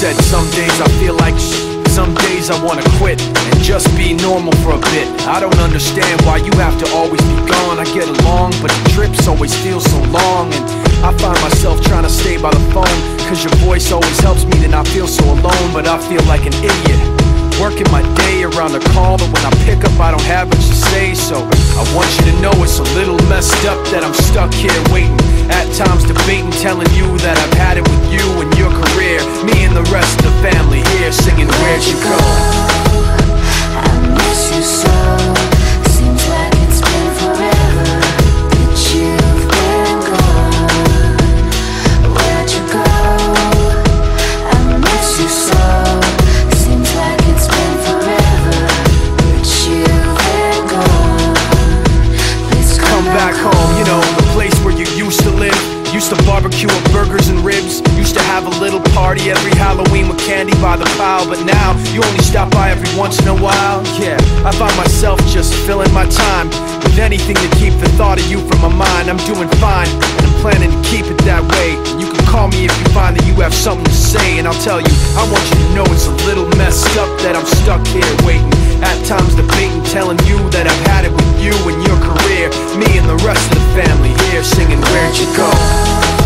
said some days I feel like some days I wanna quit and just be normal for a bit. I don't understand why you have to always be gone. I get along, but the trips always feel so long. And I find myself trying to stay by the phone, cause your voice always helps me to not feel so alone. But I feel like an idiot, working my day around the call, but when I pick up I don't have much to say. So I want you to know it's a little messed up that I'm stuck here waiting, at times debating, telling you that I've had it with you and your career. Me and the rest of the family here singing Where'd You Go? I miss you so. Seems like it's been forever that you've been gone. Where'd you go? I miss you so. Seems like it's been forever that you've been gone. Please come Back home, you know, the place where you used to live. Used to barbecue with burgers and ribs. Used to have a little party every Halloween with candy by the pile. But now, you only stop by every once in a while. Yeah, I find myself just filling my time with anything to keep the thought of you from my mind. I'm doing fine, and I'm planning to keep it that way. You can call me if you find that you have something to say, and I'll tell you, I want you to know it's a little messed up that I'm stuck here waiting, at times debating, telling you that I've had it with you and your career. Me and the rest of the family here singing Where'd You Go?